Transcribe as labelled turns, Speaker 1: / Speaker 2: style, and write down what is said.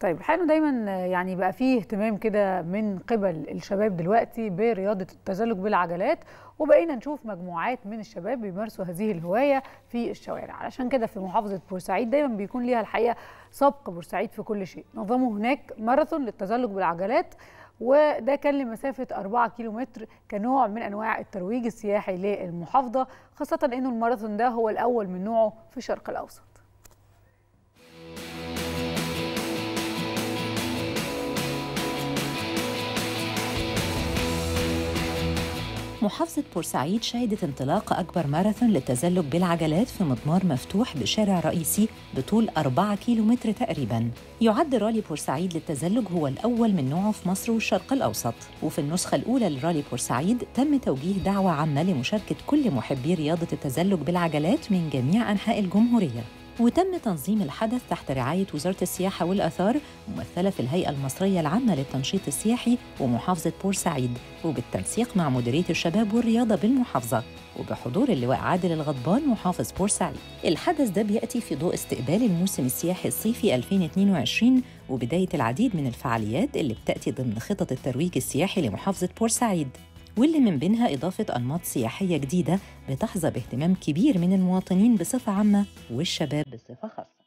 Speaker 1: طيب الحقيقة دايما يعني بقى فيه اهتمام كده من قبل الشباب دلوقتي برياضة التزلج بالعجلات، وبقينا نشوف مجموعات من الشباب بيمارسوا هذه الهواية في الشوارع. علشان كده في محافظة بورسعيد دايما بيكون ليها الحقيقة سبق بورسعيد في كل شيء. نظموا هناك ماراثون للتزلج بالعجلات، وده كان لمسافة 4 كيلومتر كنوع من أنواع الترويج السياحي للمحافظة، خاصة أنه الماراثون ده هو الأول من نوعه في الشرق الأوسط.
Speaker 2: محافظة بورسعيد شهدت انطلاق أكبر ماراثون للتزلج بالعجلات في مضمار مفتوح بشارع رئيسي بطول 4 كيلومتر تقريباً. يعد رالي بورسعيد للتزلج هو الأول من نوعه في مصر والشرق الأوسط، وفي النسخة الأولى لرالي بورسعيد تم توجيه دعوة عامة لمشاركة كل محبي رياضة التزلج بالعجلات من جميع أنحاء الجمهورية. وتم تنظيم الحدث تحت رعاية وزارة السياحة والآثار ممثلة في الهيئة المصرية العامة للتنشيط السياحي ومحافظة بورسعيد، وبالتنسيق مع مديرية الشباب والرياضة بالمحافظة، وبحضور اللواء عادل الغضبان محافظ بورسعيد. الحدث ده بيأتي في ضوء استقبال الموسم السياحي الصيفي 2022 وبداية العديد من الفعاليات اللي بتأتي ضمن خطط الترويج السياحي لمحافظة بورسعيد، واللي من بينها إضافة أنماط سياحية جديدة بتحظى باهتمام كبير من المواطنين بصفة عامة والشباب بصفة خاصة.